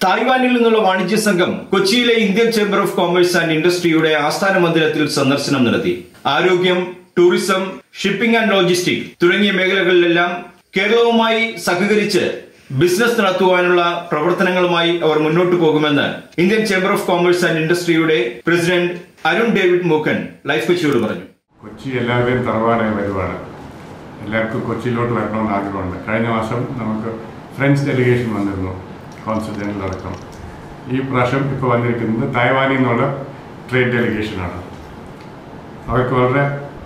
തായ്വാനിൽ നിന്നുള്ള വാണിജ്യ സംഘം കൊച്ചിയിലെ Indian chamber of commerce and ഇൻഡസ്ട്രിയുടെ ആസ്ഥാന മന്ദിരത്തിൽ സന്ദർശനം നടത്തി. ആരോഗ്യം, ടൂറിസം, ഷിപ്പിംഗ് ആൻഡ് ലോജിസ്റ്റിക് തുടങ്ങിയ മേഖലകളിലെല്ലാം കേരളവുമായി സഹകരിച്ച് ബിസിനസ് നടത്തുവാനുള്ള പ്രവർത്തനങ്ങളുമായി അവർ മുന്നോട്ടു പോകുമെന്ന് Indian chamber of commerce and ഇൻഡസ്ട്രിയുടെ president Arun David Mookken Life കൊച്ചിയോട് പറഞ്ഞു. കൊച്ചി എല്ലാവരെയും തറവാടായി വരുവാണ്. എല്ലാവർക്കും കൊച്ചിയിലോട്ട് വരണമെന്ന് ആഗ്രഹമുണ്ട്. കഴിഞ്ഞ മാസം നമുക്ക് ഫ്രഞ്ച് ഡെലിഗേഷൻ വന്നിരുന്നു, കോൺസുൽ ജനറൽ അടക്കം. ഈ പ്രാവശ്യം ഇപ്പോൾ വന്നിരിക്കുന്നത് തായ്വാനിൽ നിന്നുള്ള ട്രേഡ് ഡെലിഗേഷനാണ്. അവർക്ക് വളരെ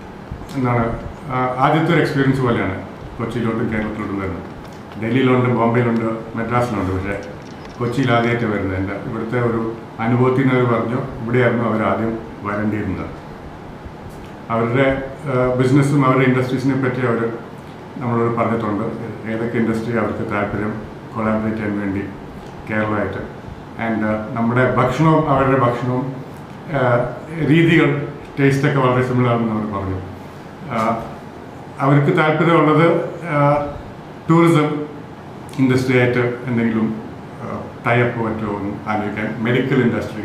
ആദ്യത്തെ ഒരു എക്സ്പീരിയൻസ് പോലെയാണ് കൊച്ചിയിലോട്ടും കേരളത്തിലോട്ടും വരുന്നത്. ഡൽഹിയിലുണ്ട്, ബോംബെയിലുണ്ട്, മദ്രാസിലുണ്ട്, പക്ഷേ കൊച്ചിയിൽ ആദ്യമായിട്ട് വരുന്നത്. എൻ്റെ ഇവിടുത്തെ ഒരു അനുഭവത്തിൽ നിന്ന് അവർ പറഞ്ഞു ഇവിടെയായിരുന്നു അവരാദ്യം വരേണ്ടിയിരുന്നത്. അവരുടെ ബിസിനസ്സും അവരുടെ ഇൻഡസ്ട്രീസിനെ പറ്റി അവർ നമ്മളോട് പറഞ്ഞിട്ടുണ്ട്. ഏതൊക്കെ ഇൻഡസ്ട്രി അവർക്ക് താല്പര്യം കൊളാബറേറ്റ് ചെയ്യാൻ വേണ്ടി കേരളമായിട്ട്. ആൻഡ് നമ്മുടെ ഭക്ഷണവും അവരുടെ ഭക്ഷണവും രീതികൾ, ടേസ്റ്റൊക്കെ വളരെ സിമിലറാണെന്ന് അവർ പറഞ്ഞു. അവർക്ക് താല്പര്യമുള്ളത് ടൂറിസം ഇൻഡസ്ട്രി ആയിട്ട് എന്തെങ്കിലും ടൈപ്പ് പറ്റുമോ എന്ന് ആലോചിക്കാൻ. മെഡിക്കൽ ഇൻഡസ്ട്രി,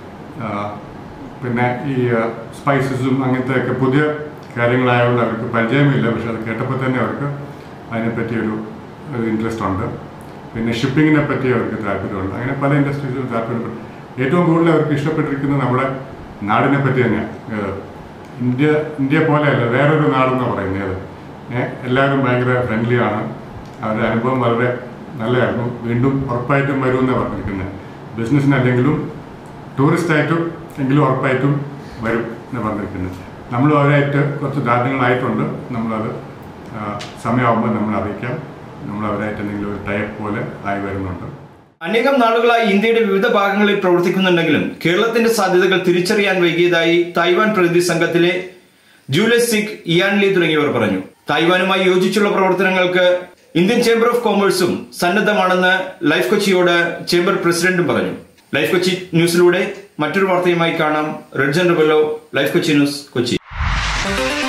പിന്നെ ഈ സ്പൈസസും അങ്ങനത്തെയൊക്കെ പുതിയ കാര്യങ്ങളായതുകൊണ്ട് അവർക്ക് പരിചയമില്ല. പക്ഷെ അത് കേട്ടപ്പോൾ തന്നെ അവർക്ക് അതിനെപ്പറ്റി ഒരു ഇൻട്രസ്റ്റ് ഉണ്ട്. പിന്നെ ഷിപ്പിങ്ങിനെ പറ്റി അവർക്ക് താല്പര്യമുണ്ട്. അങ്ങനെ പല ഇൻഡസ്ട്രീസിലും താല്പര്യപ്പെട്ടു. ഏറ്റവും കൂടുതൽ അവർക്ക് ഇഷ്ടപ്പെട്ടിരിക്കുന്നത് നമ്മുടെ നാടിനെ പറ്റി തന്നെയാണ്. ഇന്ത്യ പോലെയല്ല, വേറൊരു നാടെന്നാണ് പറയുന്നത്. എല്ലാവരും ഭയങ്കര ഫ്രണ്ട്ലിയാണ്. അവരുടെ അനുഭവം വളരെ നല്ലതായിരുന്നു. വീണ്ടും ഉറപ്പായിട്ടും വരുമെന്നാണ് പറഞ്ഞിരിക്കുന്നത്. ബിസിനസ്സിനല്ലെങ്കിലും ടൂറിസ്റ്റായിട്ടും എങ്കിലും ഉറപ്പായിട്ടും വരും എന്ന് പറഞ്ഞിരിക്കുന്നത്. നമ്മളും അവരായിട്ട് കുറച്ച് ധാരണകളായിട്ടുണ്ട്. നമ്മളത് സമയമാകുമ്പോൾ നമ്മൾ അറിയിക്കാം. നമ്മൾ അവരായിട്ട് എന്തെങ്കിലും ഒരു ടൈപ്പ് പോലെ ആയി വരുന്നുണ്ട്. അനേകം നാളുകളായി ഇന്ത്യയുടെ വിവിധ ഭാഗങ്ങളിൽ പ്രവർത്തിക്കുന്നുണ്ടെങ്കിലും കേരളത്തിന്റെ സാധ്യതകൾ തിരിച്ചറിയാൻ വൈകിയതായി തായ്വാൻ പ്രതിനിധി സംഘത്തിലെ ജൂലിയസ് സിക്, ഇയാൻ ലീ തുടങ്ങിയവർ പറഞ്ഞു. തായ്വാനുമായി യോജിച്ചുള്ള പ്രവർത്തനങ്ങൾക്ക് ഇന്ത്യൻ ചേംബർ ഓഫ് കോമേഴ്സും സന്നദ്ധമാണെന്ന് ലൈഫ് കൊച്ചിയോട് ചേംബർ പ്രസിഡന്റും പറഞ്ഞു. ലൈഫ് കൊച്ചി ന്യൂസിലൂടെ മറ്റൊരു വാർത്തയുമായി കാണാം. റെഡ് ജനറബല്ലോ, ലൈഫ് കൊച്ചി ന്യൂസ്, കൊച്ചി.